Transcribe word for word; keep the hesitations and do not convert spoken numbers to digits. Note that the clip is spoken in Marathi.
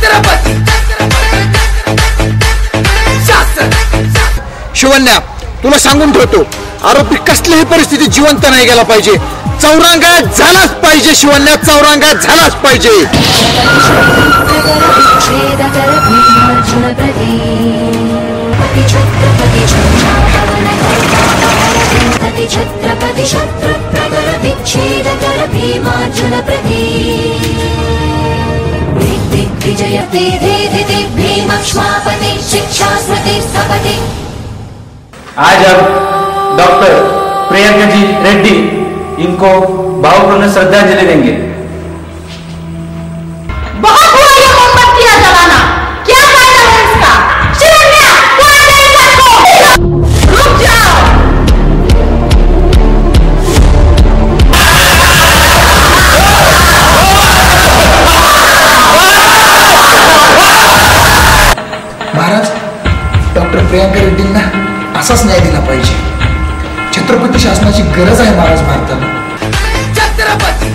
शिवन्या, तुला सांगून ठेवतो, आरोपी कसल्याही परिस्थितीत जिवंत नाही गेला पाहिजे. चौरंगा झालाच पाहिजे शिवन्या, चौरंगा झालाच पाहिजे. आज अब डॉक्टर प्रियंका जी रेड्डी इनको भावपूर्ण श्रद्धांजलि देंगे. बहुत हुआ ये मोमबत्तियां जलाना, क्या फायदा है इसका? शिवन्या, कोई नहीं इसको. रुक जाओ. महाराज, डॉक्टर प्रियंका रेड्डींना असाच न्याय दिला पाहिजे. छत्रपती शासनाची गरज आहे महाराज भारताला. छत्रपती